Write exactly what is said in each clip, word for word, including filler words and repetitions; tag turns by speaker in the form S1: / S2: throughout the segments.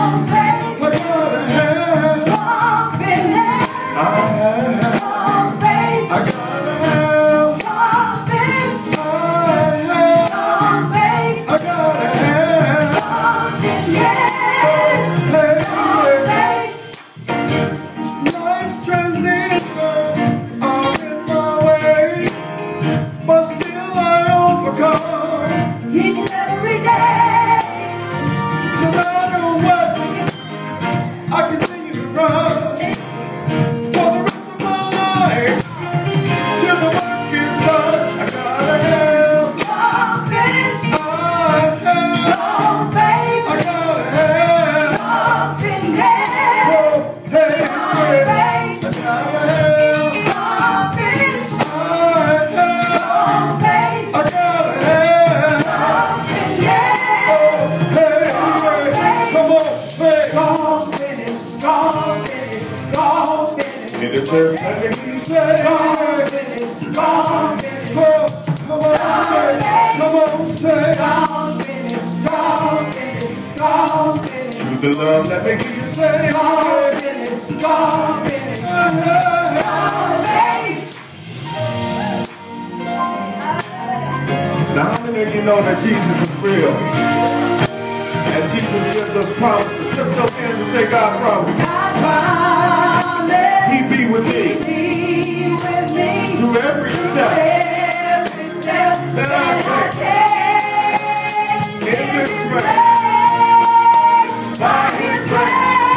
S1: The love that makes you say, oh, it's gone, it's now, how many of you know that Jesus is real? And Jesus gives us promises. Lift those hands and say, God promises. He be with me. Through every step that I take. In this way. By His grace.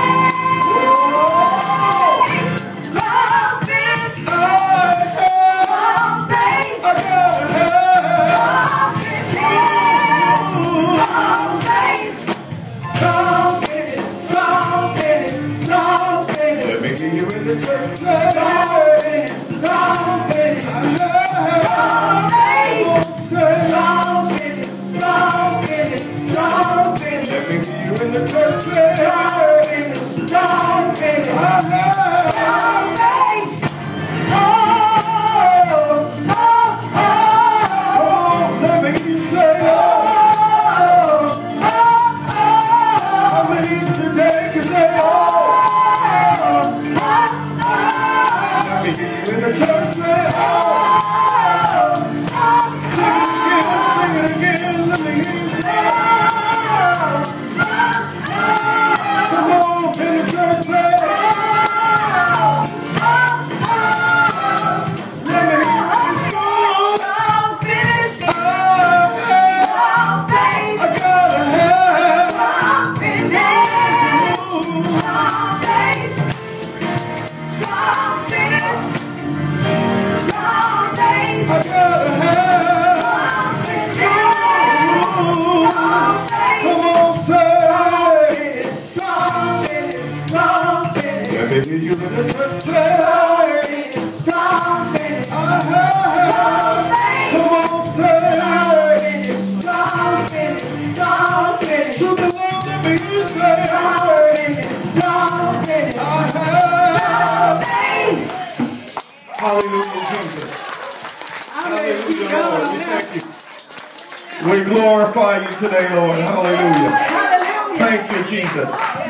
S1: We glorify you today, Lord. Hallelujah. Hallelujah. Thank you, Jesus.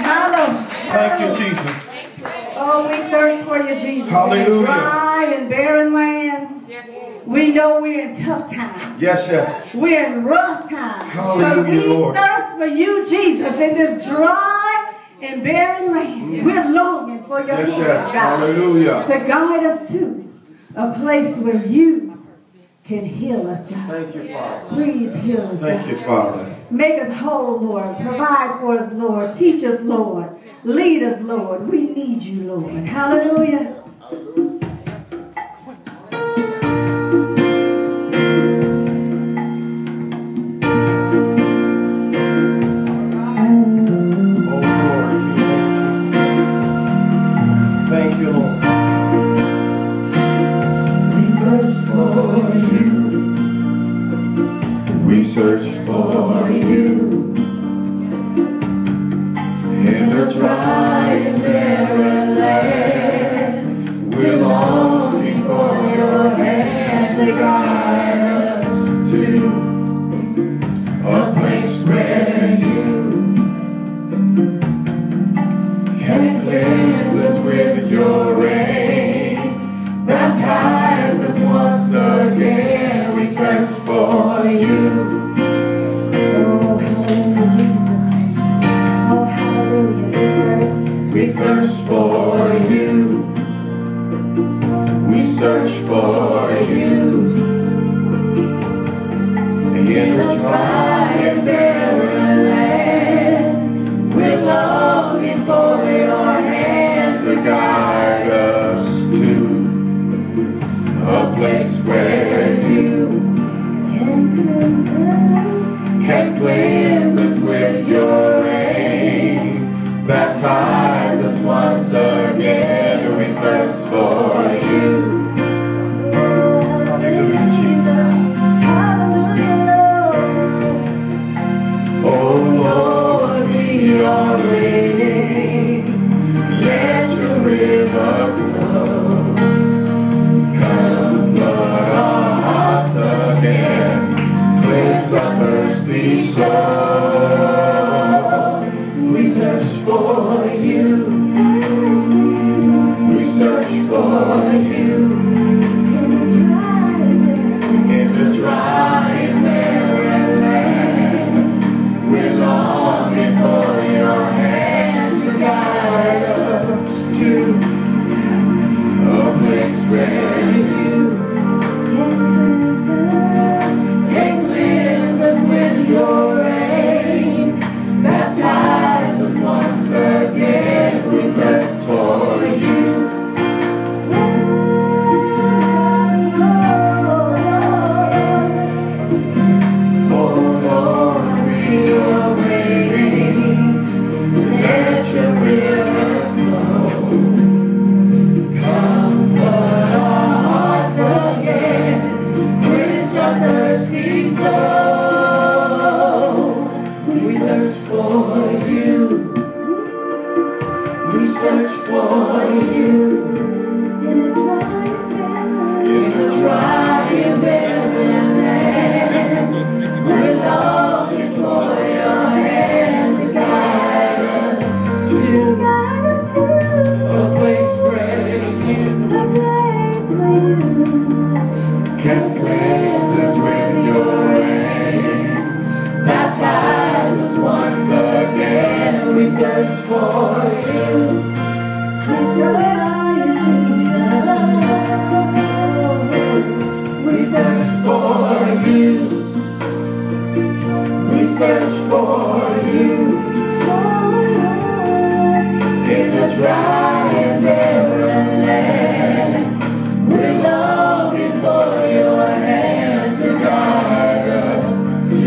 S1: Thank you, Jesus.
S2: Oh, we thirst for you, Jesus.
S1: Hallelujah.
S2: In dry and barren land.
S3: Yes.
S2: We know we're in tough times.
S1: Yes, yes.
S2: We're in rough times.
S1: Hallelujah,
S2: but we
S1: Lord.
S2: thirst for you, Jesus, in this dry and barren land.
S1: Yes.
S2: We're longing for your
S1: Yes,
S2: Lord,
S1: yes.
S2: God,
S1: Hallelujah.
S2: to guide us to a place where you can heal us, God.
S1: Thank you, Father.
S2: Please heal us,
S1: Thank
S2: God.
S1: you, Father.
S2: Make us whole, Lord. Provide for us, Lord. Teach us, Lord. Lead us, Lord. We need you, Lord. Hallelujah.
S1: Search for you in a dry and barren land. We're longing for your hand to guide us to a place where you cleanse us with your rain. Baptize us once again. We thirst for you.
S2: Oh, hallelujah, Jesus. Oh, hallelujah.
S1: We thirst for you. We search for you. In the dry and barren land, we're longing for your hands to guide us to a place where you can cleanse us with your rain. Baptize us once again. We thirst for you. Hallelujah, Jesus. Oh Lord, we are waiting. Let your river flow. Come flood our hearts again. Cleanse our thirsty soul. We thirst for you. We search for you. In the dry and barren land, we're longing for your hand to guide us to a place where you can cleanse us with your rain. Baptize us once again. We thirst for you. Search for you in a dry and barren land. We're longing for your hands to guide us to a place where you can cleanse us with your rain. Baptize us once again. We thirst for you. We search for you. We search for you. In the dry and barren land, we're longing for your hand to guide us to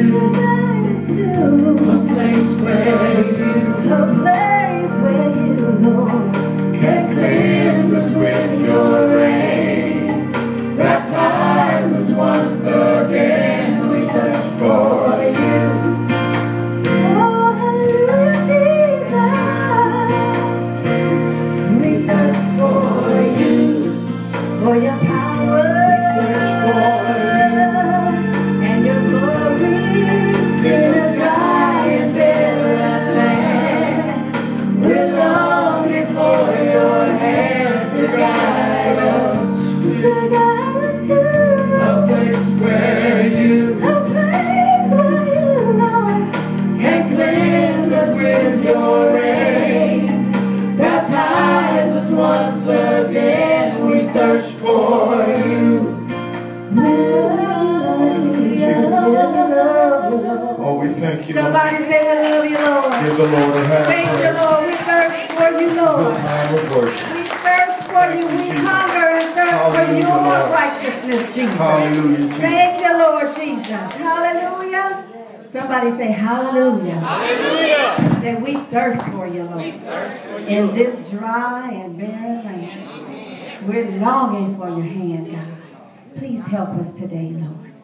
S1: a place where you, a place where you know. Can cleanse us with your rain. Baptize us once again. We search for you. Oh, hallelujah, Jesus. We search for you. For your power. We search for you. And your glory. In the dry and barren land, we're longing for your hand to guide us to a place where you, a place where you, Lord, can cleanse us with your rain. Baptize us once again. We search for you. Oh, we thank you, Lord.
S2: Somebody say, I love you, Lord.
S1: Give the Lord a hand.
S2: Thank you, Lord. We thirst for you, Lord.
S1: Time of worship.
S2: We thirst for you. We hunger and thirst for your righteousness, Jesus.
S1: Hallelujah, Jesus.
S2: Thank you, Lord Jesus. Hallelujah. Somebody say hallelujah.
S3: Hallelujah.
S2: Say we thirst for you, Lord.
S3: We thirst for you.
S2: In this dry and barren land. We're longing for your hand, God. Please help us today, Lord.